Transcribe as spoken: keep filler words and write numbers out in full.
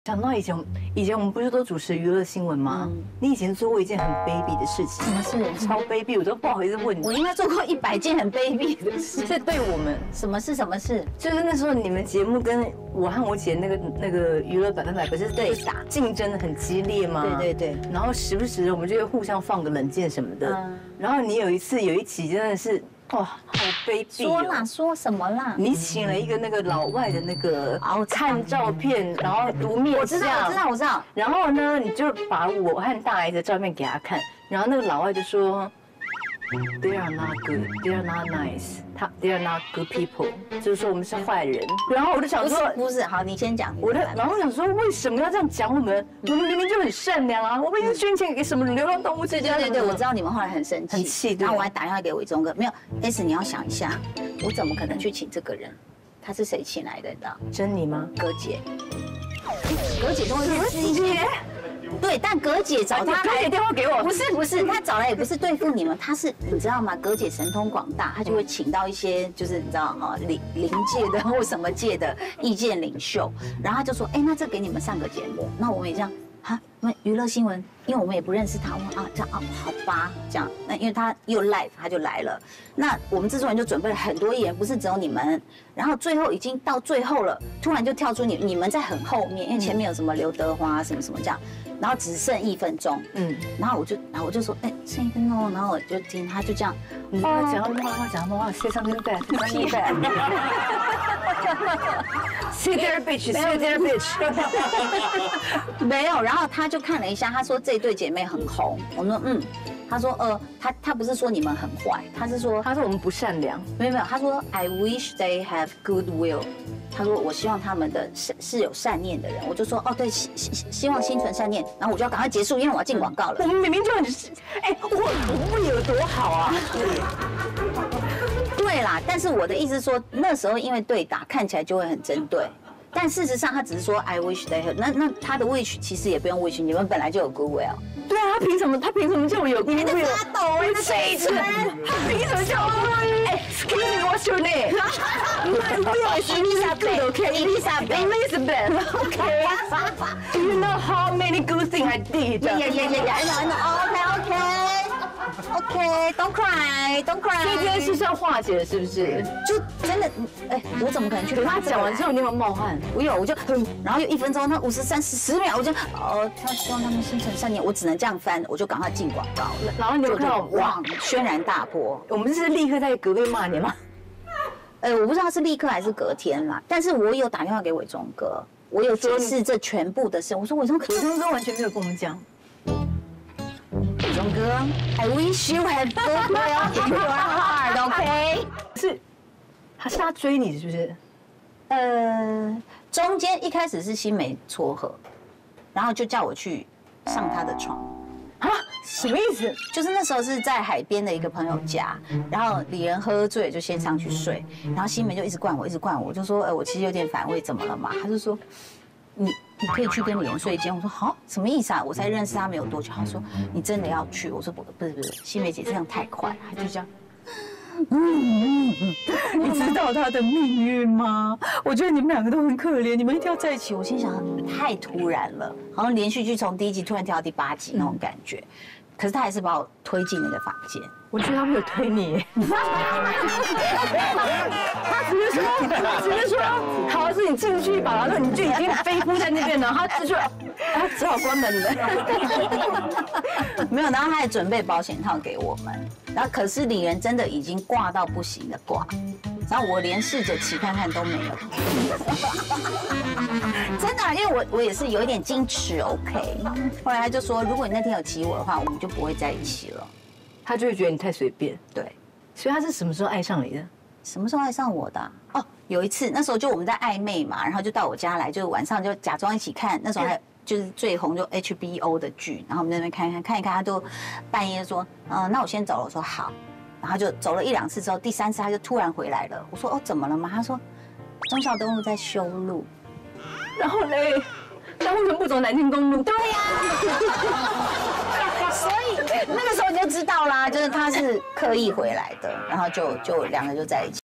想到以前，以前我们不是都主持娱乐新闻吗？嗯、你以前做过一件很卑鄙的事情， 什么事？ 超卑鄙，我都不好意思问你。 我应该做过一百件很卑鄙的事。 这对我们什么事？什么事？ 就是那时候你们节目跟我和我姐那个那个娱乐百分百不是对打竞争的很激烈吗？ 对对对。 然后时不时我们就会互相放个冷箭什么的。嗯、然后你有一次有一集真的是。 哇，好卑鄙！ 说啦，说什么啦？ 你请了一个那个老外的那个看照片，然后读面相。 我知道，我知道，我知道。 然后呢，你就把我和大 S 的照片给他看，然后那个老外就说 ，They are not good, they are not nice, 他 they are not good people， 就是说我们是坏人。然后我就想说， 不是，好，你先讲。 我的，然后我想说，为什么要这样讲我们？我们明明就很善良啊，我们已经捐钱给什么流浪动物之家？ 对对对，我知道你们后来很生气， 很气。 然后我还打电话给伟忠哥，没有 S， 你要想一下，我怎么可能去请这个人？他是谁请来的？你知道？ 珍妮吗？ 葛姐，葛姐跟我认识。 对，但葛姐找他来，葛姐电话给我， 不是不是，他找来也不是对付你们，他是你知道吗？葛姐神通广大，他就会请到一些就是你知道哈灵灵界的或什么界的意见领袖，然后他就说，哎，那这给你们上个节目，那我们也这样。 哈，因为娱乐新闻，因为我们也不认识他，我说啊，这样啊，好吧，这样，那因为他又 live， 他就来了。那我们制作人就准备了很多艺人，不是只有你们。然后最后已经到最后了，突然就跳出你，你们在很后面，因为前面有什么刘德华什么什么这样，然后只剩一分钟，嗯，然后我就，然后我就说，哎，剩一分钟，然后我就听他就这样， 你讲讲话，讲话，say something bad，say something bad。Sit there, bitch. Sit there, bitch. 没有，然后他就看了一下，他说这对姐妹很红。我说嗯，他说呃，他他不是说你们很坏，他是说他说我们不善良。 没有没有，他说 I wish they have good will。他说我希望他们的是是有善念的人。我就说哦对，希希希望心存善念。然后我就要赶快结束，因为我要进广告了。 我们明明就很哎，我我们有多好啊！ 对啦，但是我的意思是说，那时候因为对打看起来就会很针对，但事实上他只是说 I wish they had， 那那他的 wish 其实也不用 wish， 你们本来就有 good will。 对啊，他凭什么？他凭什么叫我有 good will？ 你发抖， 我谁吃？他凭什么叫我 ？Excuse me, what's your name? Elizabeth. Elizabeth. Okay. Do you know how many good things I did? Yeah, yeah, yeah, yeah. I know, I know. Okay, okay. OK, don't cry, don't cry。 所以这件事是要化解的，是不是？ 就真的，哎，我怎么可能去？ 等他讲完之后，你有没有冒汗？ 我有，我就，然后有一分钟，那五十三十十秒，我就，哦，他希望他们心存善念，我只能这样翻，我就赶快进广告了。 然后你有看到哇，轩然大波。 我们是立刻在隔壁骂你吗？ 呃，我不知道是立刻还是隔天啦，但是我有打电话给伟忠哥，我有解释这全部的事。我说伟忠哥， 伟忠哥完全没有跟我们讲。 伟忠哥 ，I wish you had good will in your heart, OK？ 是，他是他追你是不是？ 呃，中间一开始是新梅撮合，然后就叫我去上他的床。 啊？什么意思？ 就是那时候是在海边的一个朋友家，然后李仁喝醉就先上去睡，然后新梅就一直灌我，一直灌我，我就说，呃，我其实有点反胃，怎么了嘛？他就说，你。 你可以去跟李仁睡一间。我说好，什么意思啊？我才认识他没有多久。他说你真的要去？我说不，不是不是，新梅姐这样太快。他就这样，嗯嗯嗯，你知道他的命运吗？我觉得你们两个都很可怜，你们一定要在一起。我心想太突然了，好像连续剧从第一集突然跳到第八集那种感觉。可是他还是把我推进那个房间。 我觉得他没有推你，他只是说，只是说，好，是你进去吧，然后你就已经飞扑在那边了，他只说，他只好关门了。 没有，然后他还准备保险套给我们，然后可是李仁真的已经挂到不行的挂，然后我连试着骑看看都没有。真的、啊，因为我我也是有一点矜持 ，OK。后来他就说，如果你那天有骑我的话，我们就不会在一起了。 他就会觉得你太随便， 对， 所以他是什么时候爱上你的？ 什么时候爱上我的、啊？哦，有一次，那时候就我们在暧昧嘛，然后就到我家来，就晚上就假装一起看，那时候还就是最红就 H B O 的剧，然后我们在那边看一看看一看，他都半夜说，嗯、呃，那我先走了，我说好，然后就走了一两次之后，第三次他就突然回来了，我说哦怎么了吗？他说忠孝东路在修路， 然后嘞，那为什么不走南京公路？ 对呀、啊。所以那个时候你就知道啦，就是他是刻意回来的，然后就就两个就在一起。